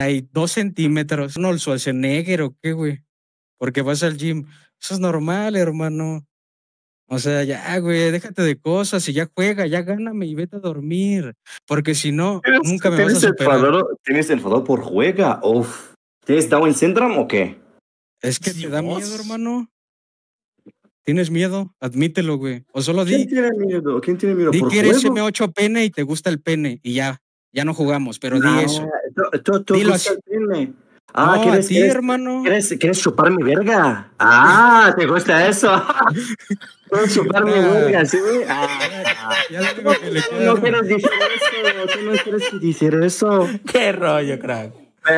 hay 2 centímetros. No, el Schwarzenegger o qué, güey. Porque vas al gym. Eso es normal, hermano. O sea, ya, güey, déjate de cosas y ya juega, ya gáname y vete a dormir. Porque si no, nunca me vas a superar. ¿Tienes enfadado por juega? Uf. ¿Tienes Down syndrome o qué? Es que te da miedo, hermano. ¿Tienes miedo? Admítelo, güey. O solo ¿Quién tiene miedo? ¿Quién tiene miedo? Di ¿Por que eres juego? M8 pene y te gusta el pene y ya no jugamos, pero di eso. ¿Tú Dilo gusta así. el pene? No, a ti, hermano. ¿Quieres chupar mi verga? ¿Te gusta eso? ¿Quieres chupar mi verga, sí? Ya lo único que le queda. No quieres decir eso. Tú no quieres decir eso. Qué rollo, crack.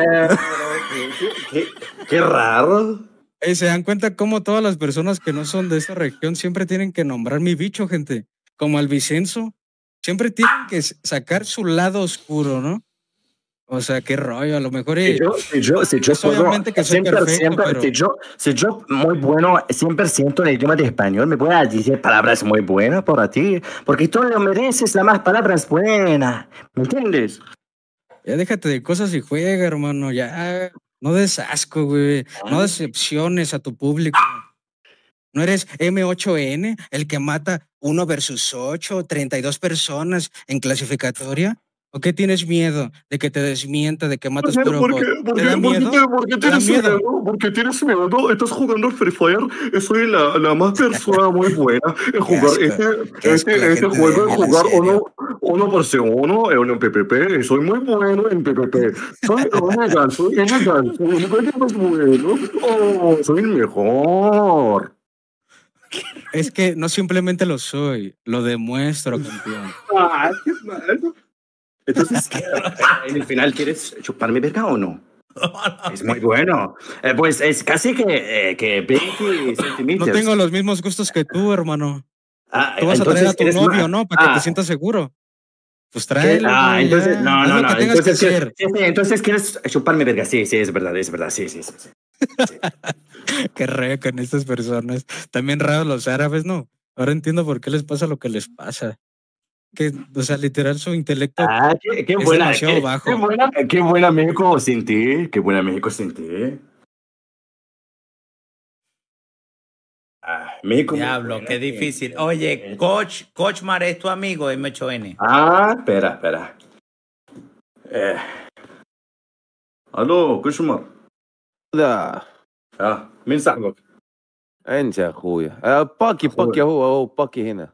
Qué raro. ¿Se dan cuenta cómo todas las personas que no son de esta región siempre tienen que nombrar mi bicho, gente? Como al Vicenzo. Siempre tienen que sacar su lado oscuro, ¿no? O sea, qué rollo, a lo mejor... Si yo puedo, obviamente que soy perfecto, pero... si yo muy bueno, 100% en el idioma de español, me puedes decir palabras muy buenas para ti, porque tú lo mereces, las más palabras buenas, ¿me entiendes? Ya déjate de cosas y juega, hermano, ya... No des asco, güey. No decepciones a tu público. ¿No eres M8N, el que mata 1 versus 8, 32 personas en clasificatoria? ¿O qué tienes miedo? ¿De que te desmienta, de que matas puro bot? ¿Te da miedo? ¿Por qué tienes miedo? Porque tienes miedo. Estás jugando al Free Fire. Soy la más persona muy buena en jugar este juego, en jugar uno por uno en PPP. Soy muy bueno en PPP. Soy elegante, soy el mejor. Es que no simplemente lo soy, lo demuestro, campeón. Qué malo. Entonces, en el final, ¿quieres chupar mi verga o no? Es muy bueno. Pues es casi que 20 centímetros. No tengo los mismos gustos que tú, hermano. Tú vas a traer a tu novio, ¿no? Para que te sientas seguro. Pues tráelo. Entonces, no. Entonces, ¿quieres chupar mi verga? Sí, es verdad, sí. Qué raro con estas personas. También raros los árabes, ¿no? Ahora entiendo por qué les pasa lo que les pasa. Que, o sea, literal, su intelecto qué es buena, demasiado bajo. Qué buena México sin ti. Qué buena México sin ti. México. Diablo, qué difícil. Oye, Coach Mar es tu amigo M8N. Espera. Aló, Coach Mar. ده مين صاحبك؟ انت يا اخويا باكي هو باكي هنا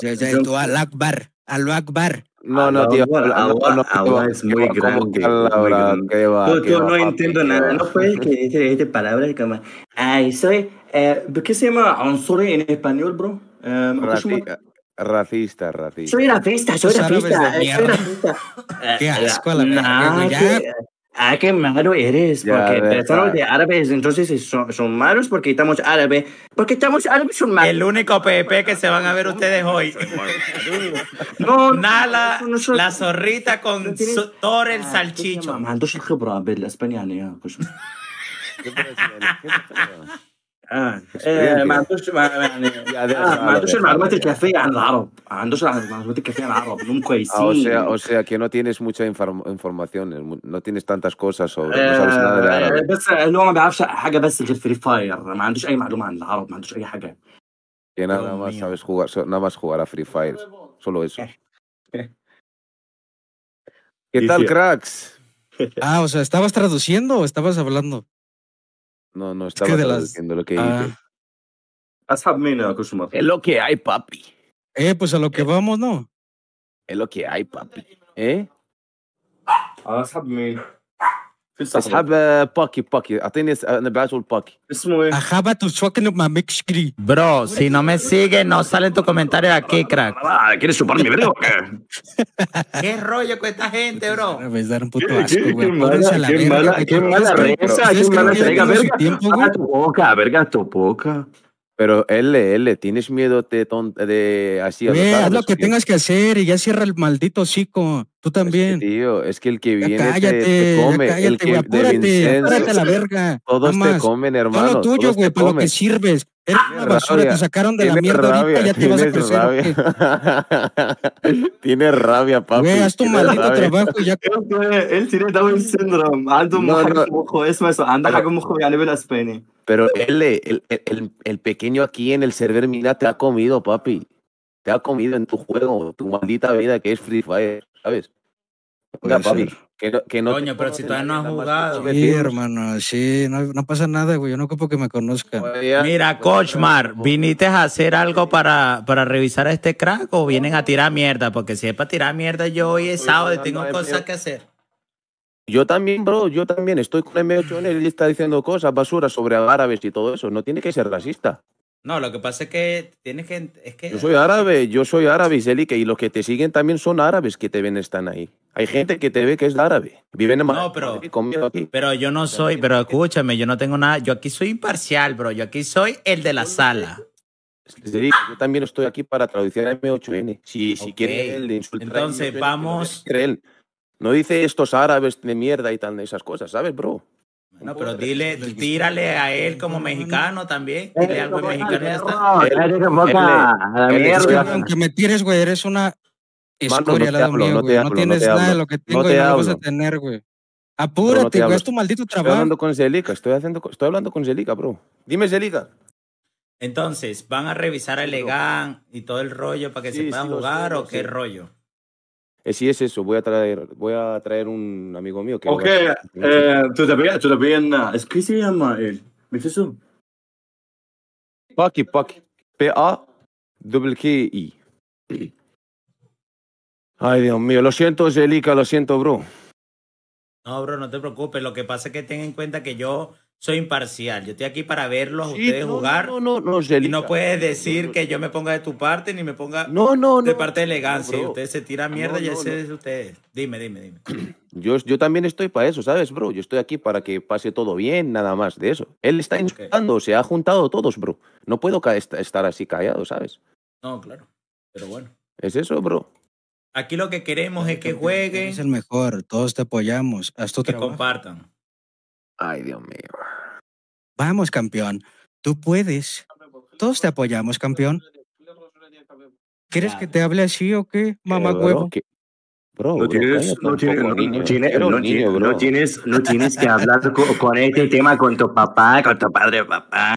Aló Akbar. No, tío. Allah es muy grande. Yo no entiendo nada. No puedes que dice palabras como soy ¿qué se llama عنصري en español, bro? Racista. Soy racista. Qué asco a la verga, qué malo eres, porque personas de árabes entonces son malos porque estamos árabes. Porque estamos árabes son malos. El único PP que se van a ver ustedes hoy. Nala, la zorrita con Thor el salchicho. ما عندوش الخبرة بالاسبانية يا كشم. ما عندوش المعلومات الكافية عن العرب. هم كويسين. O sea que no tienes mucha información, no tienes tantas cosas sobre, no sabes nada de árabe. بس اللي هو ما بيعرفش حاجة بس غير فري فاير، ما عندوش أي معلومة عن العرب، ما عندوش أي حاجة. Que nada más sabes jugar, nada más jugar a Free Fire, solo eso. ¿Qué tal, cracks? O sea, ¿estabas traduciendo o estabas hablando? No, estaba traduciendo lo que dije. Es lo que hay, papi. Pues a lo que vamos, ¿no? Es lo que hay, papi. اسحب باكي اعطيني نبعته الباكي اسمه ايه؟ اخابا تشوكن ما مكشكري. Bro, si no me sigues, no salen tus comentarios aquí, crack. ¿Quieres chupar mi verga o qué? ¿Qué rollo con esta gente, bro? Me da un puto asco, güey. Qué mala reza. Verga tu boca. Pero L, ¿tienes miedo de así? Haz lo que tengas que hacer y ya cierra el maldito hocico. Tú Es que, también. tío, es que el que Ya viene te cállate, ya come, el cállate, que güey, de apúrate Vincenzo, a la verga. Nada todos te más. comen, Haz lo hermano, tuyo, todos güey, te para lo que comen. sirves. Eres una Tienes basura, te rabia, sacaron de la tienes mierda ahorita, rabia, ya te vas a tienes crecer, ¿o rabia. qué? Tienes rabia, Güey, papi, haz tu tienes maldito rabia. trabajo y ya. él tiene Down syndrome عنده No, حاجة no, في مخه اسمها عنده pero, حاجة في مخه يعني بالاسباني. pero el pequeño aquí en el server mina te ha comido, papi. Te ha comido en tu juego, tu maldita vida que es Free Fire, ¿sabes? Venga, Puede papi, ser. que no te Coño, pero si conoce todavía no nadie, has nada más que tus jugado. Sí, vecinos. hermano, sí, no pasa nada, güey. Yo no ocupo que me conozcan. Oye, ya, Mira, pues, Coach Mar, ¿viniste a hacer algo para revisar a este crack o vienen a tirar mierda? Porque si es para tirar mierda, yo hoy es estoy sábado y jugando tengo a cosas M8. que hacer. Yo también, bro, yo también estoy con M8 en él y está diciendo cosas, basura sobre árabes y todo eso. No tiene que ser racista. No, lo que pasa es que tienes que... Es que Yo soy árabe, Zelica, y los que te siguen también son árabes que te ven, están ahí. Hay gente que te ve que es árabe. Viven en No, Madrid conmigo aquí. pero yo no soy... Pero escúchame, yo no tengo nada... Yo aquí soy imparcial, bro. Yo aquí soy el de la sala. Zelica, yo también estoy aquí para traducir a M8N. Si Ok. quiere él insultar a Entonces, M8N, que lo vamos... deje él. No dice estos árabes de mierda y tal, esas cosas, ¿sabes, bro? No, pero dile, tírale a él como mexicano también. Dile algo en ¡Cállate mexicano y ya al está. perro! Él, ¡Cállate boca! ¡A la él Es que, estoy güey, mierda! aunque me tires, güey, eres una Mano, no escoria al te lado hablo, mío, no te güey. No hablo, no te tienes nada de hablo. lo que No tengo y te no lo vas a hablo. tener, güey. Bro, no te Apúrate, güey, hablo. haz tu maldito Estoy hablando trabajo. con Zelica, estoy hablando con Zelica, bro. Dime, Zelica. Entonces, ¿van a revisar a Sí, bro. Elegán y todo el rollo para que se Sí, pueda sí, lo sé, jugar lo o qué sé. rollo? Sí, es eso. Voy a traer un amigo mío que lo va a اوكي hacer. تدبين اسكيسي يا مائل بتسو Paki, Paki. P-A-K-I. Ay, Dios mío. Lo siento, Zelica, lo siento, bro. No, bro, no te preocupes. Lo que pasa es que ten en cuenta que yo soy imparcial. Yo estoy aquí para verlos a Sí, ustedes no, jugar. no, Y Zelica. no puedes decir que yo me ponga de tu parte ni me ponga No, de parte de no, elegancia. Y bro. ustedes se tiran mierda, ya No. ese es de ustedes. Dime. Yo también estoy para eso, ¿sabes, bro? Yo estoy aquí para que pase todo bien, nada más de eso. Él está Ok. insultando, se ha juntado todos, bro. No puedo estar así callado, ¿sabes? No, claro. Pero bueno. Es eso, bro. Aquí lo que queremos es que Eres el jueguen, mejor, todos te apoyamos. Haz tu que trabajo. compartan. Ay, Dios mío. Vamos, campeón. Tú puedes. Todos te apoyamos, campeón. ¿Quieres Ya. que te hable así o qué, mamá Bro, huevo? No bro, tienes, cállate un poco, niño. tiene- Quiero un niño, bro. no tienes que hablar con este tema con tu papá, con tu padre, papá.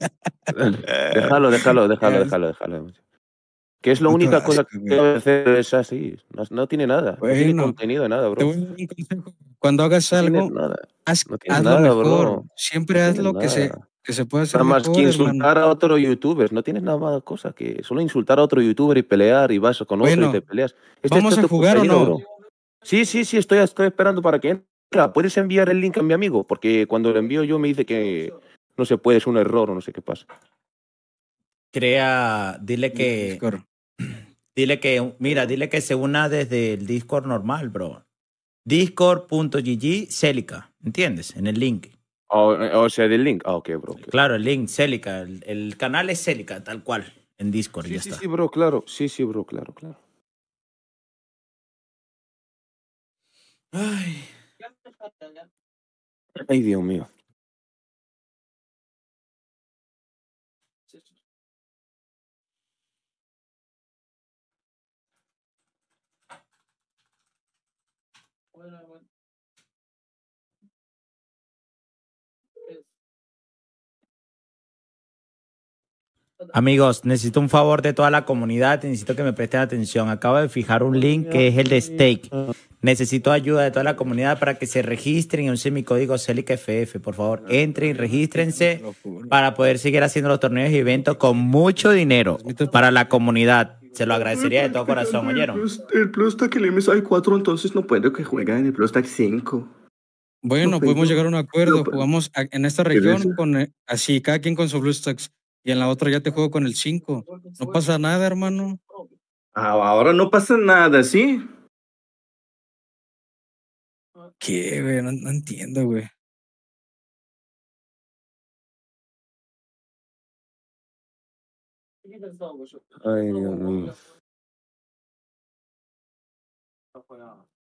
Déjalo. Que es la Puto única cosa asco, que güey. debe hacer es así. No tiene nada. No tiene Bueno, contenido, nada, te bro. voy a dar un consejo. Cuando hagas No tiene algo, nada. No tiene hazlo nada, mejor. bro. Siempre No haz tiene lo nada. que se puede hacer Nada más que mejor, hermano. insultar a otro youtuber. No tienes nada más cosa que solo insultar a otro youtuber y pelear y vas con otro y Bueno, te peleas. ¿vamos Es a tu jugar o contenido, no? bro. Sí, estoy esperando para que entre. ¿Puedes enviar el link a mi amigo? Porque cuando lo envío yo me dice que no se puede, es un error o no sé qué pasa. Dile Discord. dile que se una desde el Discord normal, bro. Discord.gg Celica, ¿entiendes? En el link. O sea, del link. Ah, ok, bro. ok. Claro, el link, Celica. El canal es Celica, tal cual. En Discord, ya está. Sí, bro, claro. Sí, bro, claro. Ay. Ay, Dios mío. Amigos, necesito un favor de toda la comunidad, necesito que me presten atención. Acabo de fijar un link que es el de Stake. Necesito ayuda de toda la comunidad para que se registren y usen mi código CELICAFF. Por favor, entren y regístrense para poder seguir haciendo los torneos y eventos con mucho dinero para la comunidad. Se lo agradecería de todo corazón, ¿oyeron? El Plus Stack el MSI 4, entonces no puedo que juegue en el Plus Stack 5. Bueno, No, podemos pero- llegar a un acuerdo. no, pero- Jugamos en esta ¿Qué región dice? con así, cada quien con su BlueStacks. Y en la otra ya te juego con el 5. No pasa nada, hermano. Ahora no pasa nada, ¿sí? ¿Qué, güey? No entiendo, güey. Ay, Dios mío.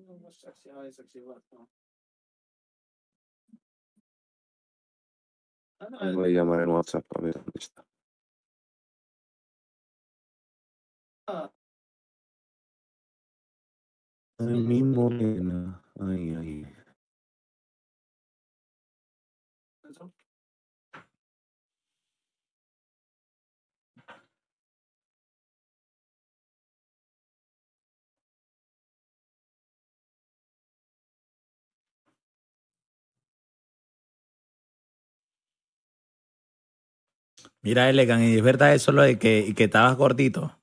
Voy a llamar en WhatsApp a ver dónde está. Ay, mi morena. Ay, ay. Mira, Elegan, y es verdad eso lo de que estabas gordito.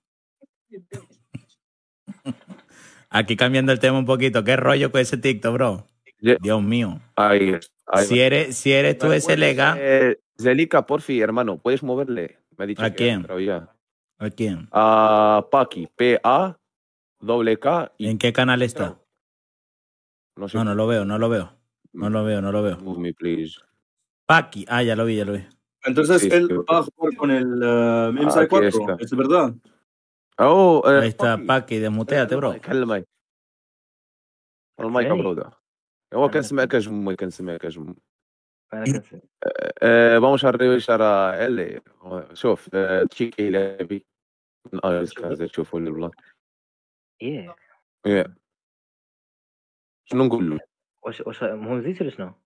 Aquí cambiando el tema un poquito. ¿Qué rollo con ese TikTok, bro? Dios mío. Ahí, ahí Si eres tú ese Elegan, Zelica, porfi, hermano, ¿puedes moverle? Me ha dicho ¿a que quién? ha entrado ya. ¿A quién? A Paki, P-A-K-K. ¿En qué canal está? No sé. No lo veo. No lo veo. Move me, please. Paki. Ah, ya lo vi. Entonces Sí, él sí, va a jugar con el MSI aquí 4, está. ¿es verdad? Oh, Ahí está Paki, desmuteate, bro. كلمي المايك برودة هو كان سمعك جم كان سمعك جم انا كنسمع vamos a revisar a L شوف تشيكي لابي من ايرس كازا تشوفوا البلان ايه شنو نقول له واش مهم زيت ولا شنو؟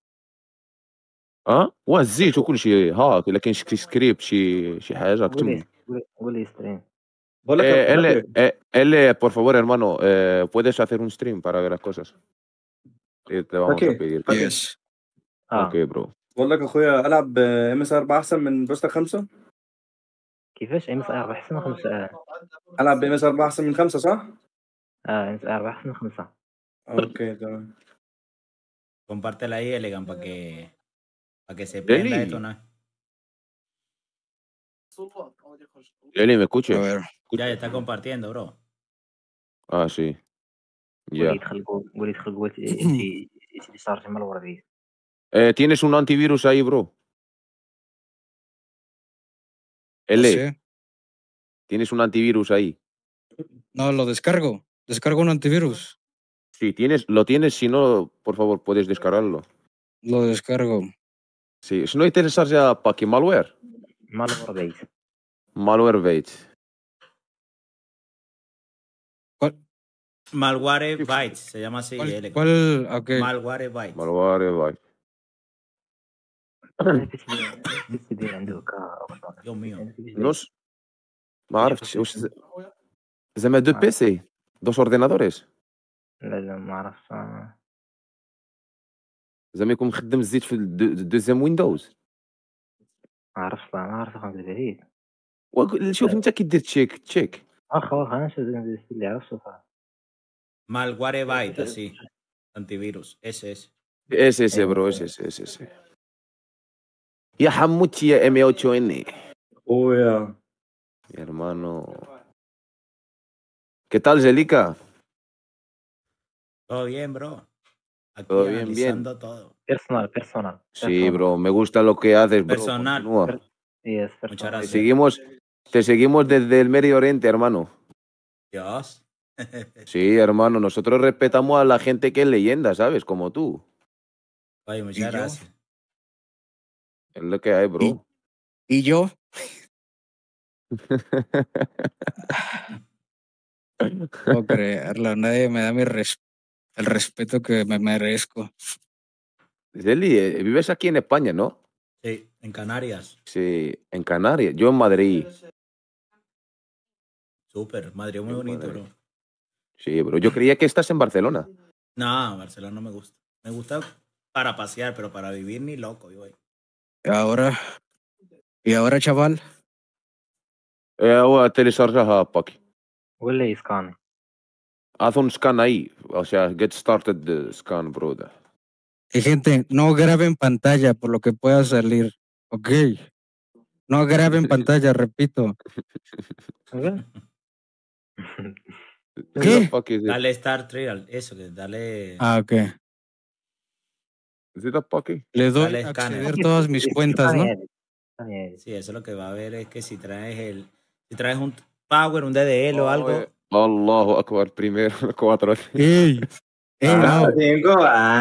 والزيت وكل شيء هاك الا كاين شي سكريبت شي حاجه كتم قول لي ستريم. بقول لك L, por favor, hermano, ¿puedes hacer un stream para ver las cosas? Te vamos a Ok. pedir. Yes. Ok, bro. بقول لك اخويا العب MSI 4 احسن من بوستر 5. كيفاش ام اس 4 احسن من 5؟ العب MSI 4 احسن من 5 صح؟ ام اس 4 احسن من 5. اوكي تمام. Compártela ahí, Elegan, para que se prenda Eli. esto, ¿no? Eli, ¿me A escuchas? ver. Ya está compartiendo, bro. Ah, sí. قول Ya. لي يدخل قوة شي صار مال وردي. ¿Tienes un antivirus ahí, bro? No L, sé. ¿tienes un antivirus ahí? No, lo descargo. Descargo un antivirus. Sí, lo tienes, si no, por favor, puedes descargarlo. Lo descargo. Sí, si no interesas ya para que malware. مال وردي. Malwarebait. ¿Cuál? Malwarebytes, se llama así, Elegan. ¿Cuál? Ok. Malwarebytes. Malwarebait. بس دي عندك Dios mío. No sé. ما عرفتش واش زعما دو بيسي دوس اوردينادوريس لا ما عرفتش. زعما يكون مخدم الزيت في الدوزيام ويندوز. ما عرفتش خمس بريد. شوف انت كي دير تشيك واخا انا شو اللي عرفت شوفها. Malwarebytes, así. Antivirus, ese. ese bro ese يا حموتي يا M8N اخويا mi hermano. ¿Qué tal, Zelica? Todo bien, bro. Aquí Todo bien, analizando todo. Personal. Sí, bro, me gusta lo que haces, bro. Personal. Continúa. Yes, Muchas Te gracias. seguimos desde el Medio Oriente, hermano. Dios. Sí, hermano, nosotros respetamos a la gente que es leyenda, ¿sabes? Como tú. Oye, muchas ¿Y yo? gracias. Es lo que hay, bro. ¿Y yo? No puedo creerlo. Nadie me da el respeto que me merezco. Zeli, vives aquí en España, ¿no? Sí, en Canarias. Sí, en Canarias. Yo en Madrid. Súper. Madrid muy bonito, bro. Sí, bro. Yo creía que estás en Barcelona. No, Barcelona no me gusta. Me gusta para pasear, pero para vivir ni loco, yo. ¿Y ahora, chaval? هو تيليشارجها باكي. ولا يسكان. Haz un scan ahí. O sea, get started the scan, bro. Y gente, no graben pantalla por lo que pueda salir. Ok. No graben pantalla, repito. ¿Qué? Dale Start Trial, eso, que dale. Ah, ok. Le doy Dale a escáner. acceder todas mis cuentas, ¿no? Sí, eso lo que va a ver es que si traes un Power, un DDL o algo. Allahu Akbar, primero 4. ¡Ey! No. Tengo.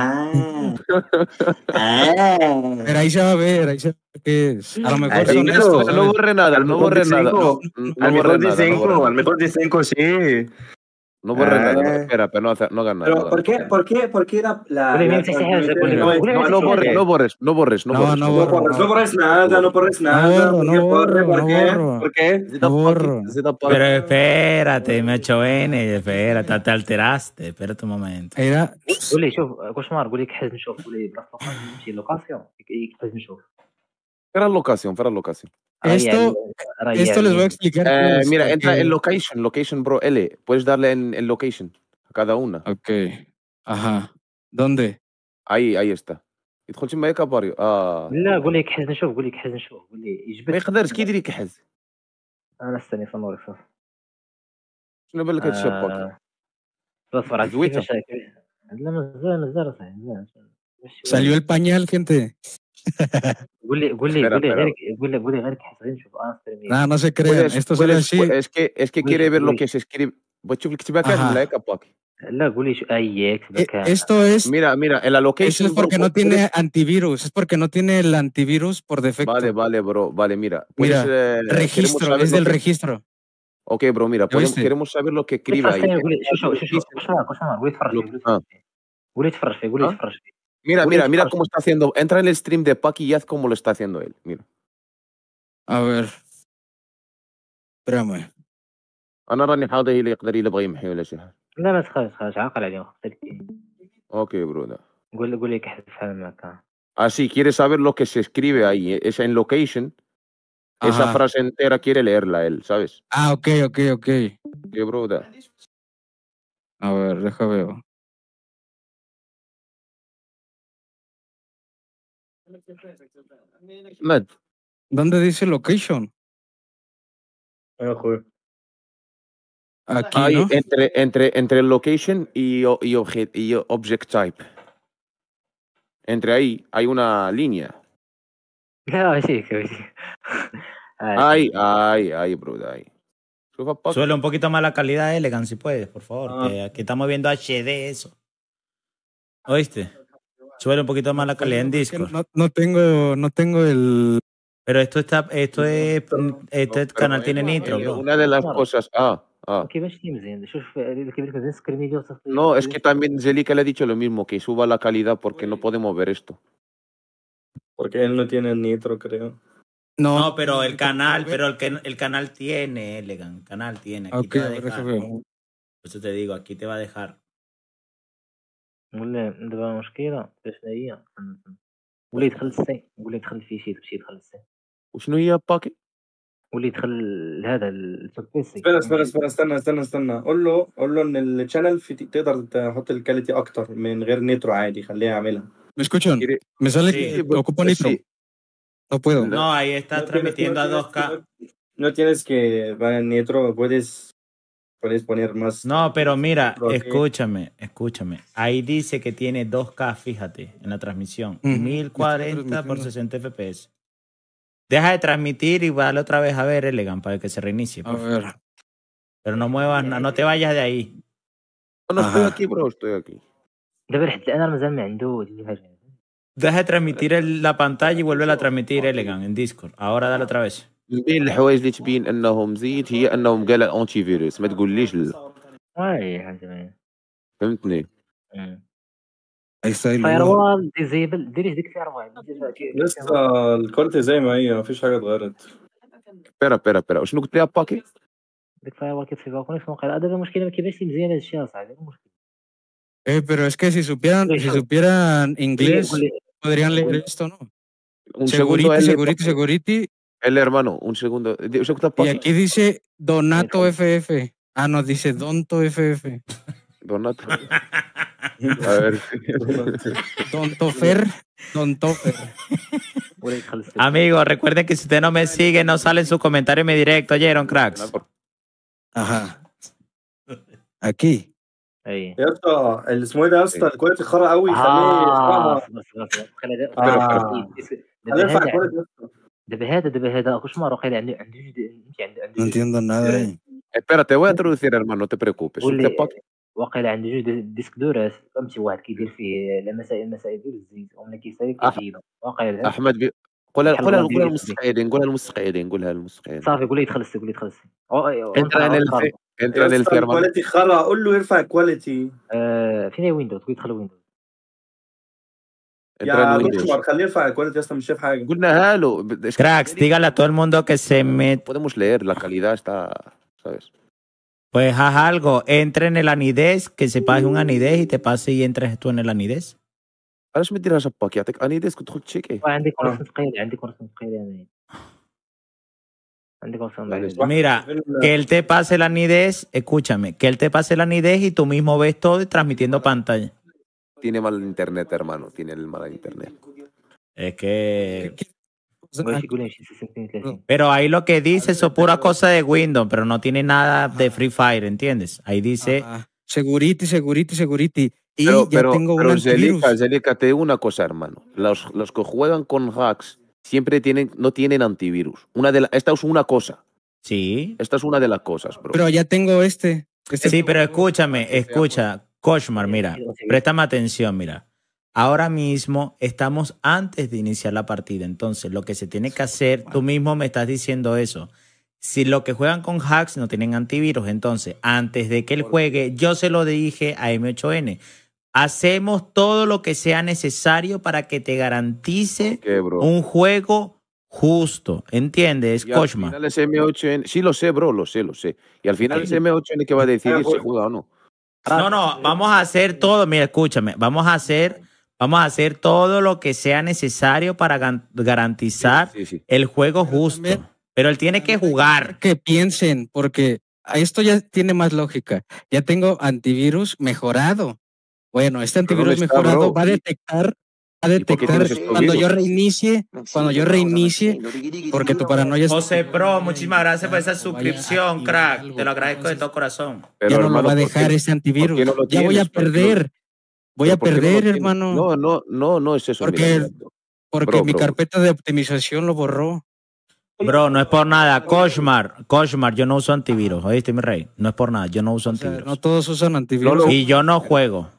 Pero ahí se va a ver, ahí se va a ver qué es. A lo mejor Ahí son sí, estos. claro. ¿sabes? No borre nada, Al no mejor borre de nada. cinco. No Al borre mejor de nada, no borre 5. nada. Al mejor de 5, sí. No borre nada, no, Ah. espera, pero no hagas nada. Pero no hagas nada. ¿por qué la Willy, mira, transmisión Willy, no es- Willy, no es No borres, suya? no borres, no borres, no No, borres. no No borro, borres, no borres nada, no borres nada. borro, ¿Por no qué borro, ¿Por no qué? borro. ¿Por qué? No borro. Pero espérate, M8N, espérate, te alteraste, espérate un momento. Era, قولي شوف كوشمار قولي كحل نشوف قولي بلاصه اخرى نمشي لوكاسيون كحل نشوف Espera locación, espera locación. esto les voy a explicar. qué es, Mira, para entra que- en location, bro. L. Puedes darle en location a cada una. Ok. Ajá. ¿Dónde? Ahí está. يدخل تما ياك باريو. لا قولي كحل نشوف قولي كحل نشوف قولي ما يجبد يقدرش كي يدير يكحز. انا استني صنورك صافي شنو بان لك هاد الشاب باكي؟ اصبر عرفتي زويتة. كيفاش لا مازال صاحبي مازال Salió el pañal, gente. قولي Espera, غير espera. قولي غير كحل غير نشوف استني Nada, no se crean. Esto sale así. Es que quiere ver lo que se escribe. بتشوف الكتابة كاملة Ajá. ياك باكي. لا قولي شو اياك Esto es, Mira, en la eso location. es porque bro, no tiene antivirus. Es porque no tiene el antivirus por defecto. Vale, bro. Vale, mira. Mira, queremos registro, saber es lo del que- registro. Ok, bro, mira, ¿Ya viste? queremos saber lo que escribe ahí. قولي شو كوشمار قولي تفرج فيه قولي تفرج فيه قولي تفرج فيه Mira cómo está haciendo. Entra en el stream de Paki y haz como lo está haciendo él. Mira. A ver. Espérame. انا راني حاضر اللي يقدر يبغى يمحي ولا شي حاجه. لا ما تخافش عاقل عليهم اختي اوكي برو ده. قولي كحل فهم مكان Así quiere saber lo que se escribe ahí, esa en location, esa Ajá. frase entera quiere leerla él, ¿sabes? Ah, ok. ¿Qué bro da? A ver, deja veo. Mad. ¿Dónde dice location? يا اخوي Aquí, Ahí, ¿no? entre el location y object type. Entre ahí hay una línea. لا ماشي Ahí, bro, ahí. Suba, Paki. Suele un poquito más la calidad, Elegant, si puedes, por favor. Ah. Que aquí estamos viendo HD eso. ¿Oíste? Suele un poquito más la calidad en Es que Discord. no tengo el. Pero este canal tiene nitro, bro. Una de las cosas. كيفاش كي مزيان شوف كيفاش مزيان سكرين فيديو صافي No, es que también Zelica le ha dicho lo mismo, que suba la calidad porque no podemos ver esto. porque él no tiene nitro, creo. No, pero el canal tiene, Elegant. Canal tiene. Aquí Ok, te va a a ver, dejar. deja veo. Por eso te digo, aquí te va a dejar. ولا دابا مشكله شنو هي ولي يدخل السي ولي يدخل الفيشي تمشي يدخل السي وشنو هي باكي؟ ولي يدخل هذا البيسي استنى قول له ان الشانل تقدر تحط الكاليتي اكتر من غير نيترو عادي خليه يعملها. ¿Me escuchan? Quiere- Me sale Sí, que ocupo nitro. Sí. No puedo. No, ahí está transmitiendo a 2K. No tienes que va en nitro, puedes poner más. No, pero mira, Ok. escúchame. Ahí dice que tiene 2K, fíjate, en la transmisión. Ujú. 1040 por transmitiendo. 60 FPS. Deja de transmitir y dale otra vez a ver, Elegant, para que se reinicie. A por favor. ver. Pero no muevas, no te vayas de ahí. No estoy Ajá. aquí, bro, estoy aquí. دابا لحد الان مازال ما عنده ديال الحاجه Deja de transmitir la pantalla y vuelve a transmitir, Elegant, en Discord. Ahora dale otra vez. من بين الحوايج اللي تبين انهم زيد هي انهم قال انتي فيروس، ما تقوليش لا. واي فهمتني فهمتني؟ Ahí está el فاير logo. وال ديزيبل ديريش ديك فاير وال لسه الكواليتي زي ما هي مفيش حاجه اتغيرت. espera. وشنو قلت لها باكي؟ ديك فاير وال كيف باكوني في موقع دابا المشكله ما كيبانش لي مزيان هادشي اصاحبي المشكل Pero es que si supieran inglés, podrían leer esto, ¿no? Un segundo, Security. el hermano, un segundo. ¿Eso que Y aquí dice Donato FF. Ah, no, dice Donto FF. Donato. A ver. Dontofer. ولا يدخل السيف Amigos, recuerden que si usted no me sigue, no sale en su comentario en mi directo. ¿Oyeron, cracks? Ajá. Aquí. اي يا اسطى اسمه ايه ده يا اسطى الكواليتي خرا قوي خليه صبر يرفع الكواليتي يا اسطى. دابا هذا كوشمار وقيلا عنده No entiendo nada. Espérate, voy a traducir, hermano, no te preocupes. قول Usted, لي Paki, واقيلا عنده جوج ديسك دورات، فهمتي، واحد كيدير فيه المسائل ديال الزيت، وملي كيسالي كيزيدو، واقيلا احمد قولها كيحل قولها البلان قولها ديال USB. للمستقعدين، قولها للمستقعدين، قولها للمستقعدين. صافي قول لي يتخلص، قول لي يتخلص. انترا ان ال سي انترا يا ان ال اسطى سي hermano. الكواليتي خرا، قول له يرفع الكواليتي. فين هي ويندوز؟ قول يدخل ويندوز. entra en يا Windows. كوتشمار خليه يرفع الكواليتي يا اسطى، مش شايف حاجه. قلنا له Cracks, dígale a todo el mundo que se mete. podemos leer, la calidad está, ¿sabes? Pues haz algo, entre en el Anides, que se pase un Anides y te pase y entres tú en el Anides. علاش ما ديرهاش باك يعطيك انيديس كنت تدخل تشيكي. عندي كورس ثقيل، عندي كورس ثقيل يعني. عندي كورس ثقيل. Mira, que él te pase el Anides, escúchame, que él te pase el Anides y tú mismo ves todo y transmitiendo pantalla. Tiene mal internet, hermano, tiene el mal internet. Es que... قول لي شي 36. Pero ahí lo que dice eso es pura cosa de Windows, pero no tiene nada de Free Fire, ¿entiendes? Ahí dice... Security. Y Pero, ya tengo un antivirus. Zelica, te digo una cosa, hermano. Los que juegan con hacks siempre no tienen antivirus. Esta es una cosa. Sí. Esta es una de las cosas, bro. Pero ya tengo este. Sí, pero escucha, Koshmar, mira, préstame atención, mira. Ahora mismo estamos antes de iniciar la partida, entonces lo que se tiene que hacer, tú mismo me estás diciendo eso. Si los que juegan con hacks no tienen antivirus, entonces antes de que él juegue, yo se lo dije a M8N. Hacemos todo lo que sea necesario para que te garantice un juego justo. ¿Entiendes, Koshmar? Al final es M8N. Sí, lo sé, bro, lo sé. Y al final es M8N que va a decidir si juega o no. No, vamos a hacer todo. Mira, escúchame. Vamos a hacer todo lo que sea necesario para garantizar el juego justo. Pero él tiene que jugar. Que piensen, porque esto ya tiene más lógica. Ya tengo antivirus mejorado. Bueno, este antivirus mejorado va a detectar cuando yo reinicie, porque tu paranoia es... José Pro, muchísimas gracias por esa suscripción, crack. Te lo agradezco de todo corazón. Ya no me va a dejar ese antivirus. Ya voy a perder. Hermano. No es eso. Porque mi carpeta de optimización lo borró. Bro, no es por nada. Koshmar, yo no uso antivirus. ¿Oíste, mi rey? No es por nada. Yo no uso antivirus. No todos usan antivirus. Y yo no juego.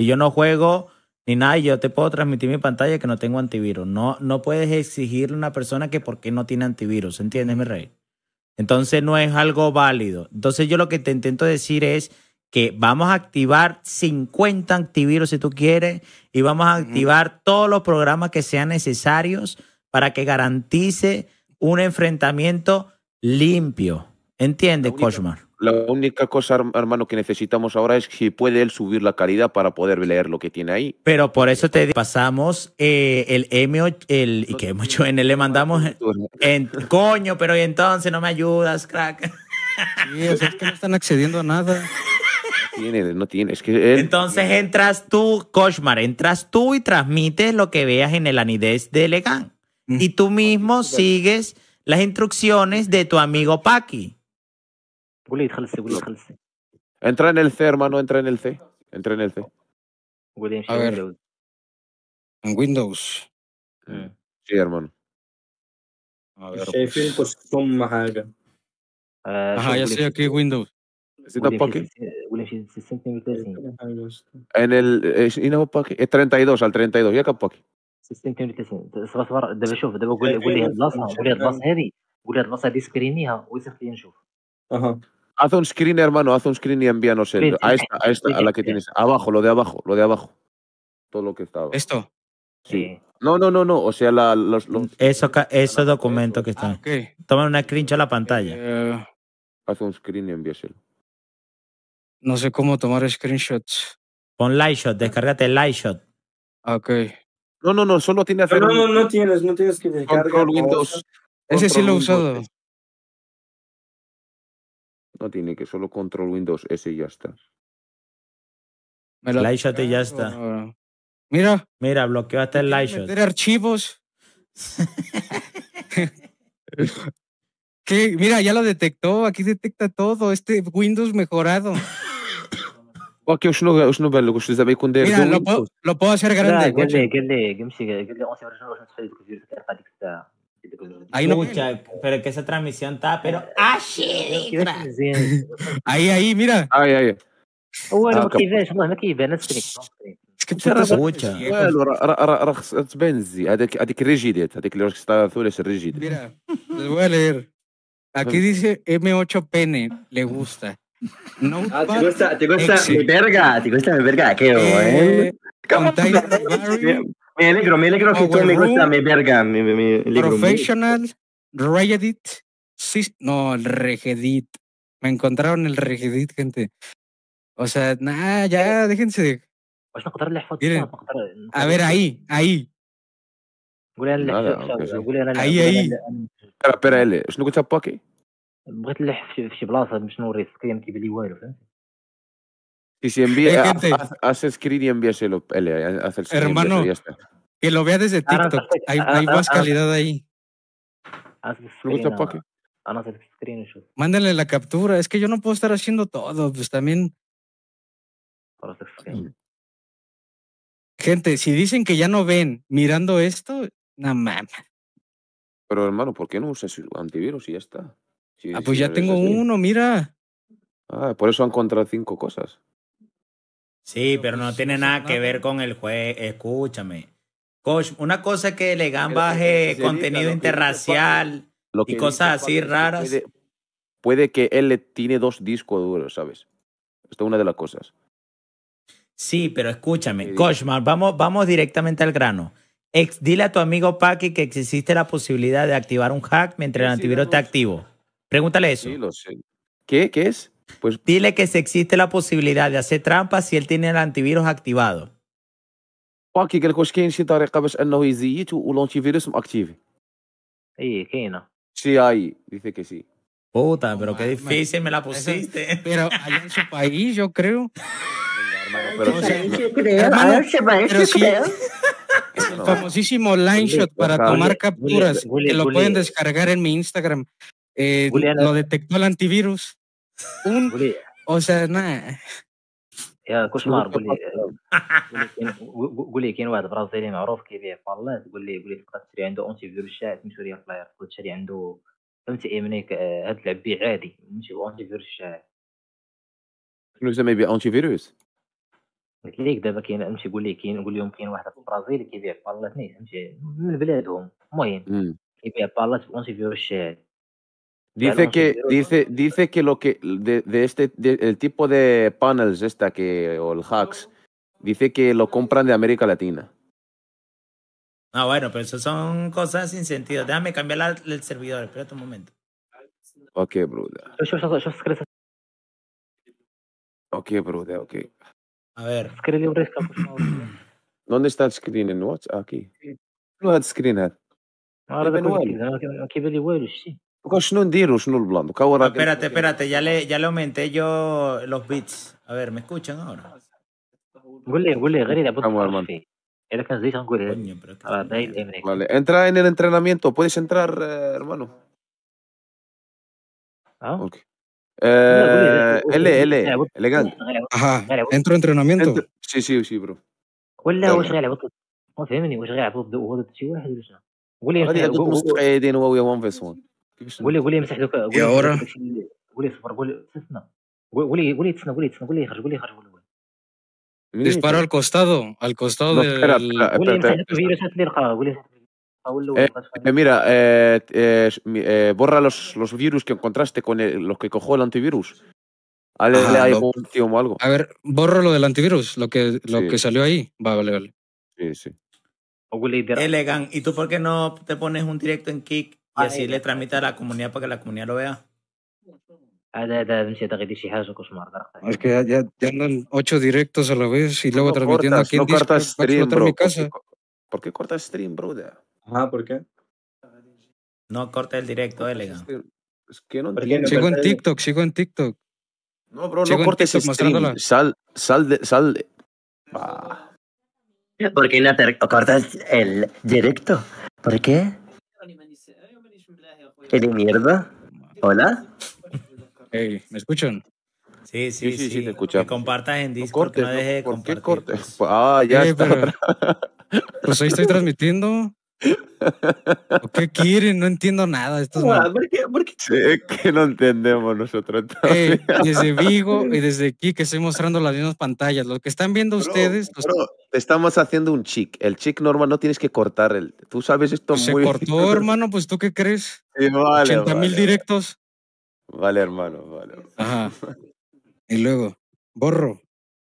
Ni nada. Y yo te puedo transmitir mi pantalla que no tengo antivirus. No puedes exigirle a una persona que por qué no tiene antivirus. ¿Entiendes, mi rey? Entonces no es algo válido. Entonces yo lo que te intento decir es que vamos a activar 50 antivirus si tú quieres y vamos a activar todos los programas que sean necesarios para que garantice un enfrentamiento limpio. ¿Entiendes, Koshmar? La única cosa, hermano, que necesitamos ahora es si puede él subir la calidad para poder leer lo que tiene ahí. Pero por eso te pasamos el M8, y que M8N le mandamos coño, pero y entonces no me ayudas, crack. Sí, o sea, es que no están accediendo a nada. No tiene, es que él... Entonces entras tú, Koshmar, y transmites lo que veas en el Anides de Elegant. Y tú mismo sigues las instrucciones de tu amigo Paki. Entra en el C, hermano, entra en el C. A ver. En Windows. Sí, hermano. A ver. شايفين تصم حاجه. Ajá, ya estoy aquí en Windows. ¿Está Paki? ولا شي 36. En el... Paki. Es 32, al 32. يا Paki. 36. صبر دابا شوف، دابا قول لي هاد البلاصه هذه سكرينيها ويصيفط لي نشوف. Ajá. Haz un screen, hermano, haz un screen y envíanos a esta, a la que tienes. Abajo, lo de abajo. Todo lo que está abajo. ¿Esto? Sí. No. O sea, Esos documentos que están. Okay. Toma una screenshot a la pantalla. Haz un screen y envíaselo. No sé cómo tomar screenshots. Pon Lightshot, descárgate Lightshot. Ok. No, solo tiene que hacer... No tienes que descargar Control Windows. Ese sí lo he usado. No tiene que, solo Control Windows S y ya está. Lightshot y ya está. Mira, bloqueo hasta el Lightshot. Meter archivos. ¿Qué? Mira, ya lo detectó. Aquí detecta todo. Este Windows mejorado. Mira, lo puedo hacer grande. قال لي امشي قال لي اون سيرفر واش نتفادى الفيديو في هذيك الساعه. Ahí no. Escucha, pero que esa transmisión está, pero ahí, mira. Ahí. هو انا آه، ما كيبانش والله ما كيبان سكرين Es que مش راه putas Escucha. ciegos. والو راه تبان زي هذيك الريجيدات، هذيك اللي راك تستعمل ثلاث الريجيد. Mira, les voy a leer. Aquí dice M8Pene, le gusta. Notepad ti gusta Exe. mi verga, che oh, Container Vary, mi alegro che tu Power mi gusta Room, mi verga, mi alegro mucho. Professional, Regedit. No, el Regedit. Me encontraron el Regedit, gente. O sea, nada, ya, déjense de... واش نقدر نحفظ Miren, الصوت نقدر a ver, ahí. قول انا لا، نلح لا، أوكي. قول انا Ahí. espera اللي شنو قلت باكي؟ بغيت نلح في شي بلاصه باش نوري السكرين ما كيبان لي والو فهمتي. Si envía, gente. hace screen y envíaselo, hace el screen y Hermano. envíaselo, ya está. Que lo vea desde TikTok. Hay más calidad ahí. عارف ¿Lo السكرين gusta باكي؟ انا صرت السكرين نشوف Mándenle la captura. Es que yo no puedo estar haciendo todo. Pues también, خلاص السكرين. gente, si dicen que ya no ven mirando esto, no mames. Pero hermano, ¿por qué no usas antivirus y ya está? Pues ya tengo uno, mira. Por eso han encontrado 5 cosas. Sí, pero no tiene nada que ver con el juego. Escúchame. Coach, una cosa es que Legan baje contenido interracial y cosas así raras. Puede que él tiene 2 discos duros, ¿sabes? Esto es una de las cosas. Sí, pero escúchame. Coachman, vamos directamente al grano. Dile a tu amigo Paki que existe la posibilidad de activar un hack mientras el antivirus está activo. Pregúntale eso. Sí, lo sé. ¿Qué es? Pues dile que si existe la posibilidad de hacer trampas si él tiene el antivirus activado. باكي قال لك واش كاين شي طريقه باش انه يزيت والانتي فيروس ماكتيفي. اي كاينه. Sí hay, dice que sí. Puta, pero qué difícil me la pusiste. Pero allá en su país, yo creo. Pero O sea, hermano, pero sí, el famosísimo line shot para tomar capturas, que lo pueden descargar en mi Instagram. Lo detectó el antivirus. O sea, nada. يا كوشمار قول لي كاين واحد برازيلي معروف كيبيع بالات قول لي تقدر تشري عنده اونتي فيروس شاعر تمشي ليا فلاير تقدر تشري عنده فهمتي ايمنيك هاد العبي عادي ماشي اونتي فيروس شاعر. شنو زعما يبيع انتي فيروس؟ قلت لك دابا كاين نمشي قول لهم كاين واحد في البرازيل كيبيع بالات نيت فهمتي من بلادهم المهم كيبيع بالات اونتي فيروس شاعر. Dice que lo que el tipo de panels o el hacks dice que lo compran de América Latina. Bueno, pero eso son cosas sin sentido. Déjame cambiar el servidor, espérate un momento. Ok, brother. Ok, brother, ok. A ver. ¿Dónde está el screen en WhatsApp? Aquí. No hay screen هذا. ما كيبان لي والو شتي. شنو نديرو شنو البلان espérate ya le aumenté yo los bits. A ver, ¿me escuchan ahora? قول لي غير يلعبوا فيه اذا كان زيت نقول راه باين الامريكا. Vale, entra en el entrenamiento, puedes entrar, hermano. Okay. Elegante. Ajá, entro entrenamiento. Sí, bro. ولا واش غيلعبوا ما فهمني واش غيلعبوا ضد شي واحد ولا شنو؟ قول لي غادي يلعبوا مستقعدين هو ويا 1 في 1. قول لي مسح دوك قول لي صبر قول لي تسنى قول لي يخرج Disparo al costado del... Mira, borra los virus que encontraste con los que cogió el antivirus. Dale ahí o algo. A ver, borro lo del antivirus, lo que salió ahí. Vale. Sí. Elegant, ¿y tú por qué no te pones un directo en Kik y así le transmite a la comunidad para que la comunidad lo vea? Es que ya andan 8 directos a la vez y luego transmitiendo aquí en Discord. Cortas stream, bro. Mi casa. ¿Por qué cortas stream, brother? ¿Por qué? No corta el directo, Elegant. Es que no entiendo. Sigo en TikTok. No, bro, no cortes stream. Sal de... ¿Por qué no te cortas el directo? ¿Por qué? ¿Qué de mierda? ¿Hola? Hey, ¿me escuchan? Sí, te escuchamos. Que compartas en Discord, que no dejes de compartir. ¿Por qué cortes? Ya está. Pues ahí estoy transmitiendo. ¿O qué quieren? No entiendo nada. Estos man. ¿Por qué? Sí, es que no entendemos nosotros Ey, todavía. desde Vigo y desde aquí que estoy mostrando las mismas pantallas. Lo que están viendo ustedes, Bro, te estamos haciendo un chick. El chick normal no tienes que cortar el. Tú sabes esto pues, se muy cortó, hermano. Pues tú qué crees. Sí, vale, 80,000 vale. directos. Vale, hermano, vale. Ajá. Y luego, borro.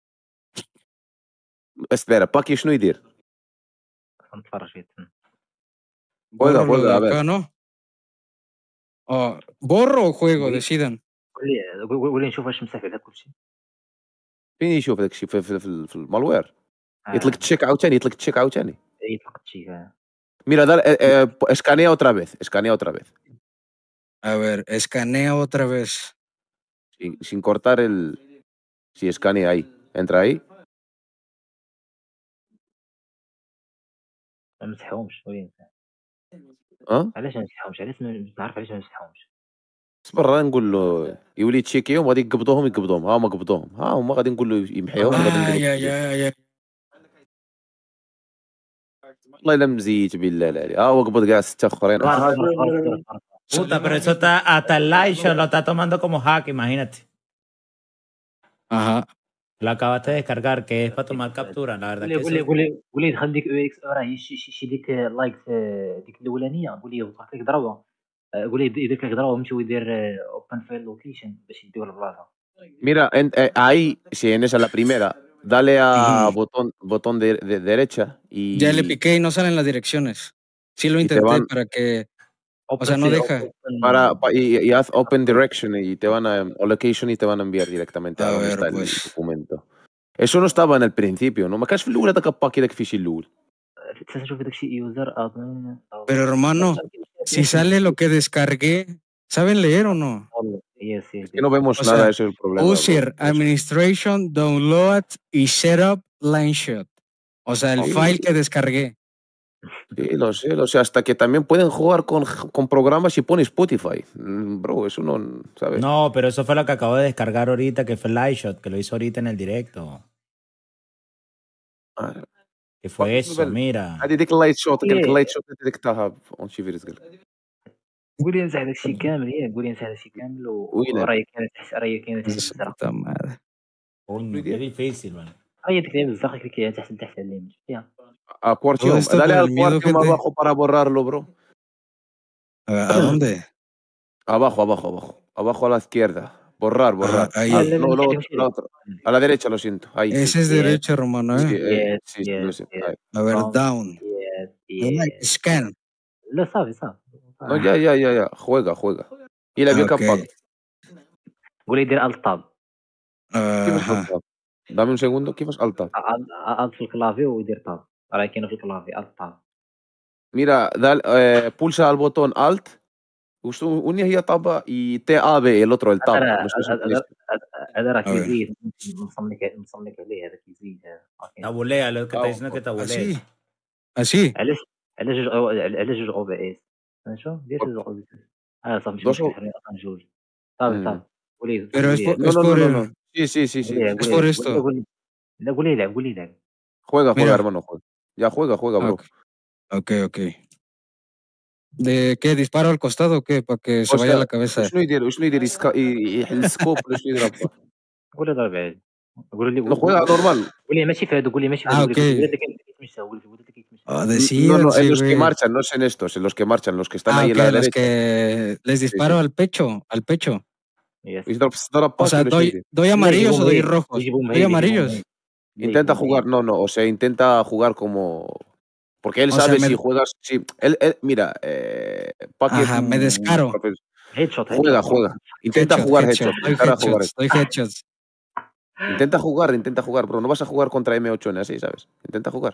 Espera, Paki شنو يدير؟ نتفرج فيه. Juega, Borro lo de juega, a ver. acá, ¿no? Oh, ¿borro o juego? Sí. Decidan. قول لي نشوف واش مسح على كلشي. فين يشوف داك الشيء في المالوير يطلق تشيك عاوتاني يطلق تشيك عاوتاني يطلق الشيء. Mira, dale, escanea otra vez, escanea otra vez. A ver, escanea otra vez. Sin cortar el. Sí, escanea ahí. Entra ahí. ما مسحهمش وين. ¿Ah? علاش ما مسحهمش؟ علاش ما نعرف علاش ما مسحهمش. برا نقول له يولي تشيكيهم غادي يقبضوهم ها هما قبضوهم ها هما غادي نقول له يمحيهم غادي نقول يا له يا يا والله الا مزيت بالله لا ها هو قبض كاع 6 اخرين Puta, pero eso está, hasta el live show lo está tomando como hack, imagínate. Ajá. Lo acabaste de descargar, que es para tomar captura, la verdad que قول لي eso... قول لي دخل ديك او اكس راه شي ديك لايك ديك الاولانيه قول لي وقعت لك ضربه قول لي يدير لك ضربه ويمشي ويدير اوبن فايل لوكيشن باش يديو البلاصه. Mira, ahí, si en esa la primera, dale a botón de derecha y... Ya le piqué y no salen las direcciones. Sí lo Y te intenté van- para que... O sea, no deja. y haz open direction y te van a... o location y te van a enviar directamente a A donde ver, está pues. el documento. Eso no estaba en el principio, ¿no? ما كانش في الأولى داك الباكي داك الفيشي الأول. تنشوف داك الشيء يوزر ادمن. Pero hermano, si sale lo que descargué, ¿saben leer o no? Es que no vemos O nada, sea, ese es el problema. bro. User, Administration, Download y Setup Line Shot. O sea, el Sí. file que descargué. Sí, lo sé, hasta que también pueden jugar con programas y pone Spotify. Bro, eso no, ¿sabes? No, pero eso fue lo que acabo de descargar ahorita, que fue el live shot, que lo hizo ahorita en el directo. Ah, Que fue eso, mira. هذه ديك اللايت شوت قال لك اللايت شوت ديك تاعها اون شي فيروس قال لك قول لي نسى هذاك الشيء كامل قول لي نسى هذا الشيء كامل ويلا. وراهي كانت راهي كانت تحت Su الزرق puta madre. Coño, qué difícil, man. راهي ديك الزرق اللي كاينه تحت لتحت على اليمين فيها. A Quartium, Todo esto dale por al el miedo, Quartium gente. abajo para borrarlo, bro. ¿A dónde? Abajo a la izquierda. Borrar. Ahí. No, la otra. A la derecha, lo siento. Ahí. Ese es derecho, hermano. Sí, ¿eh? sí, lo siento. Ahí. A ver, down. Scan. لا صافي No, ya. Juega. Y la vio Ok. capaz. قول لي دير الت تاب Ajá. Dame un segundo, ¿qué vas alta? الت في الكلافي ويدير تاب راه كاينه في الكلافي الت تاب. Mira, pulsa al botón Alt. Una هي طابة y TAB, el otro, el tab. هذا راه A ver. كيزيد نصملك عليه هذا كيزيد Tabulea, lo que está diciendo que tabulea. Así. Así. علاش جوج او بي اس شنو دير جوج او بي اس صافي Dos o- جوج صافي قولي Pero es por, No, es no, por no, el- no. Sí. Es por esto. لا قولي لعب Juega, Mira. hermano, juega. Ya juega, bro. Ok. ¿De qué? ¿Disparo al costado o qué? Para que se O vaya sea, a la cabeza. وشنو يدير يحل السكوب ولا شنو يدير أبا؟ قولي ضرب بعيد قولي No juega normal. قولي ماشي في هادو قولي ماشي في Ah, هادو ok. قولي كيتمشى Oh, No, decídanse, en los que güey. marchan, no es en estos, en los que marchan, los que están ahí ok, en la los derecha. que les disparo sí. al pecho. يضرب O sea, ولا شنو يدير؟ doy amarillos o doy rojos. Doy amarillos. Intenta jugar, no, o sea, intenta jugar como... Porque él O sea, sabe me- si juegas... Sí, él mira, Paqui es Ajá, me un- descaro. هيدشوت Juega. Intenta jugar headshot. Doy headshots. Intenta jugar, bro. No vas a jugar contra M8 en así, ¿sabes? Intenta jugar.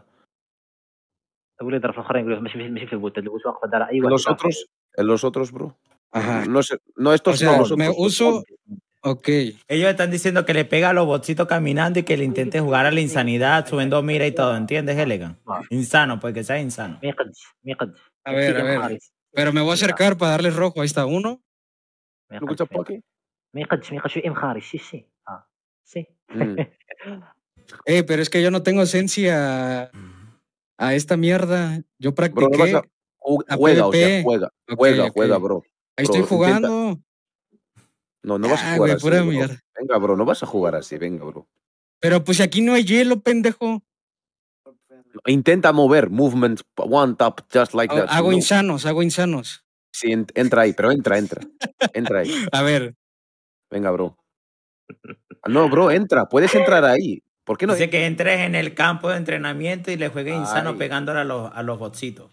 قولي ضرب في الاخرين قولي ماشي في البوت البوت واقفه دار اي En los otros, bro. Ajá. No estos, O sea, no, los otros. me uso... Ok. Ellos están diciendo que le pega a los botcitos caminando y que le intente jugar a la insanidad, subiendo mira y todo, ¿entiendes, Elegant? Insano, pues que sea insano. ما يقدش A ver. Pero me voy a acercar para darles rojo. Ahí está uno. ما ¿No escuchas Paqui? يقدش في ام خارج سي سي Mm. Pero es que yo no tengo esencia a esta mierda. Yo Bro, no vas practiqué a... a Juega, o sea, PvP. juega. Ok, Juega, ok. juega, bro. Ahí estoy Bro, intenta... jugando. No vas a Ah, jugar güey, así, pura bro. mierda. Venga, bro, no vas a jugar así, venga, bro. Pero pues aquí no hay hielo, pendejo. Intenta mover, movement, one tap, just like that. Hago No. insanos, hago insanos. Sí, entra ahí, pero entra. Entra ahí. A ver, Venga, bro. No, bro, entra. Puedes entrar ahí. ¿Por qué no? Dice que entres en el campo de entrenamiento y le juegues insano Ay. pegándole a los botsitos.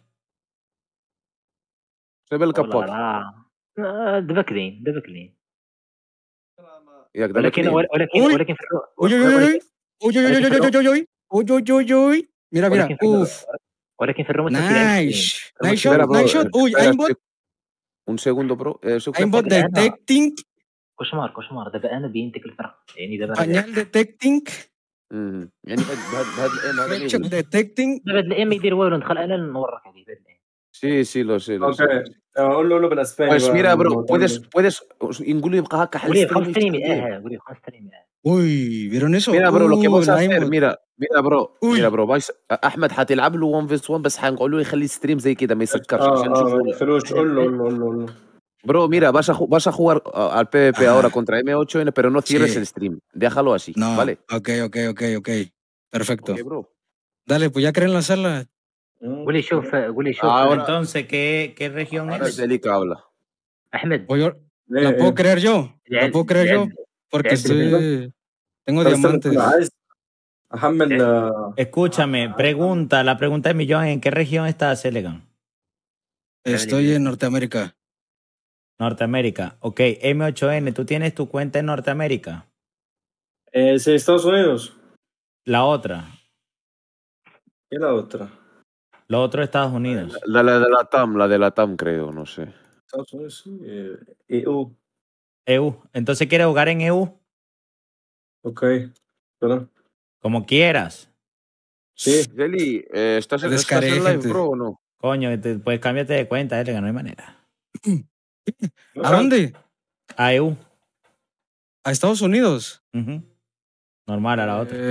Se ve el والله capot. لا دابا كلين دابا كلين ياك دابا ولكن كلين. ولكن Uy. ولكن في uy, uy, uy, uy, uy, uy, uy, uy, uy, uy, uy, uy, uy, uy. Mira, mira, ولكن في uf, ولكن في الروم التفكير عندك كلين. nice, الروم nice Espera, shot, bro. nice shot. Uy, Espera, aimbot, un segundo, bro. aimbot detecting, كوشمار دابا انا بين ديك الفرق يعني دابا pañal detecting, يعني بهذا الان هذا headshot اللي detecting. دابا هاد الايام ما يدير والو ندخل انا نورك هذه بهاد الايام. sí lo sé. اوكي قول له بالاسباني Pues بقى mira, bro, الموضوع ده. puedes نقول يبقى هكا حل قولي بخمس stream ستريم يشتغل. قولي بخمس ستريم Uy, ¿vieron eso? Mira, bro, lo que vas a el hacer, aimbot. mira, Uy. bro, احمد حتلعب له 1 vs 1 بس حنقول له يخلي ستريم زي كده ما يسكرش عشان ما نشوفه. تخلوش قول له Bro, mira, vas a jugar al PvP ahora contra M8N, pero no cierres Sí. el stream. Déjalo así, No, ¿vale? ok. Perfecto. Ok, bro. Dale, pues ya creen la sala. قولي شوف Ahora- Entonces, ¿qué región Ahora es? Zelica habla. احمد Pues yo la puedo creer yo. La puedo creer yo porque لعب tengo طب استنى، diamantes. أنا عايز احمل Escúchame, la pregunta de millón, ¿en qué región está Selegan? Estoy en Norteamérica. Norteamérica. Ok, M8N, ¿tú tienes tu cuenta en Norteamérica? sí, Estados Unidos. La otra. ¿Qué es la otra? Lo otro Estados Unidos. La de la TAM, creo, no sé. Estados Unidos, sí. EU. EU. Entonces, ¿quieres jugar en EU? Ok. Perdón. Como quieras. Sí. Zeli, ¿estás en Descaré, live, gente. bro, o no? Coño, pues cámbiate de cuenta, que no hay manera. ¿A dónde? A EU. ¿A Estados Unidos? Ujú. Normal, a la otra.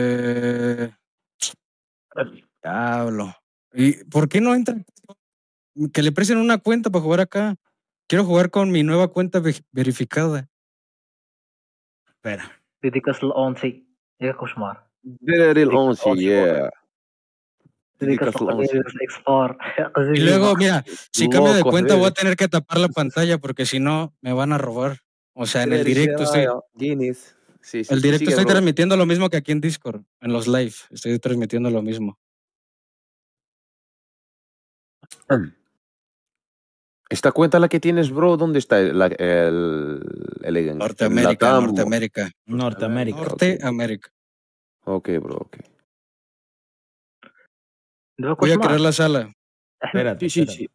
Diablo. ¿Y por qué no entran? Que le presten una cuenta para jugar acá. Quiero jugar con mi nueva cuenta verificada. Espera. ديديكاس الاونتي يا كوشمار There el 11, yeah. ديديكاس اكسبار Y luego, mira, si cambio de Loco, cuenta voy a Fede. tener que tapar la pantalla porque si no me van a robar. O sea, en el directo Guinness. Sí, el directo sigue, estoy bro. transmitiendo lo mismo que aquí en Discord, en los live. Estoy transmitiendo lo mismo. Esta cuenta la que tienes, bro, ¿dónde está el Norteamérica, Latam? Norteamérica. Norteamérica. Norteamérica. Ok, bro, ok. Voy a crear la sala. Espérate. Sí.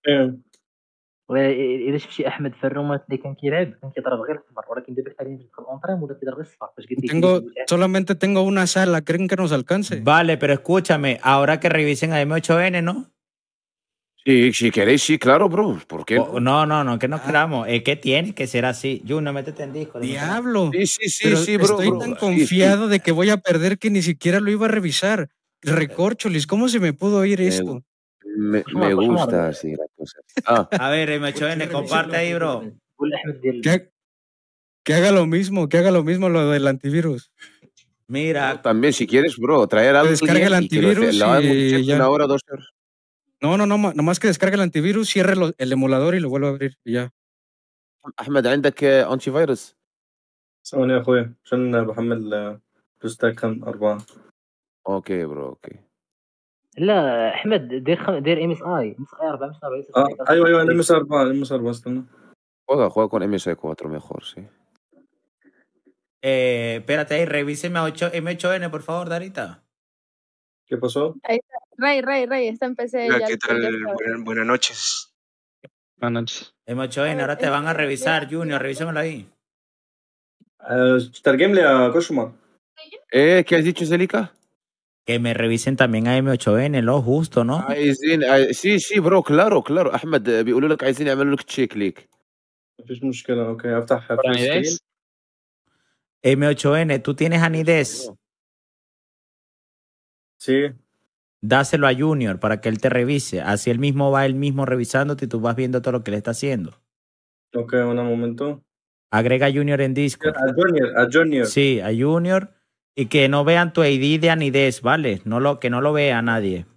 اذا شفتي احمد في الرومات اللي كان كيلعب كان كيضرب غير الصفر ولكن دابا حاليا تدخل اونطريم ولا كيضرب غير الصفر فاش قلت Solamente tengo una sala. ¿Creen que nos alcance? Vale, pero escúchame, ahora que revisen a M8N, ¿no? Sí, si queréis, sí, claro, bro. ¿Por qué? No, que no queramos. Es que tiene que ser así. Juno, métete en Discord. Diablo. Sí, bro. Estoy tan confiado de que voy a perder que ni siquiera lo iba a revisar. Recorcholis, ¿cómo se me pudo oír esto? Me gusta así la cosa. A ver, M8N, comparte ahí, bro. Que haga lo mismo lo del antivirus. Mira. También, si quieres, bro, traer algo. Descarga el antivirus y ya. Una hora, 2 horas. No, nomás que descargue el antivirus, cierre el emulador y lo vuelvo a abrir y ya. أحمد عندك أنتي فيروس؟ ثواني يا أخويا عشان بحمل بلوستاك 4. اوكي برو اوكي. لا احمد دير ام اس اي 4 مش 4. ايوه ام اس 4 استنى. Juega con MS4 mejor, sí. Espérate ahí, revíseme a M8N, por favor, Darita. ¿Qué pasó? Ahí está. Rey, esta empecé ya. ¿Qué tal? Buenas noches. Buenas noches. M8N, ahora te van a revisar, Junior, revísemelo ahí. ترجم لي يا كشمر. ¿Qué has dicho, Zelica? Que me revisen también a M8N, lo justo, ¿no? عايزين sí برو claro احمد بيقولوا لك عايزين يعملوا لك تشيك ليك. مفيش مشكلة. اوكي افتح M8N, ¿tú tienes Anides? Sí. dáselo a Junior para que él te revise. Así él mismo va él mismo revisándote y tú vas viendo todo lo que le está haciendo. Ok, un momento. Agrega a Junior en Discord. A Junior. Sí, a Junior. Y que no vean tu ID de Anides, ¿vale? Que no lo vea nadie.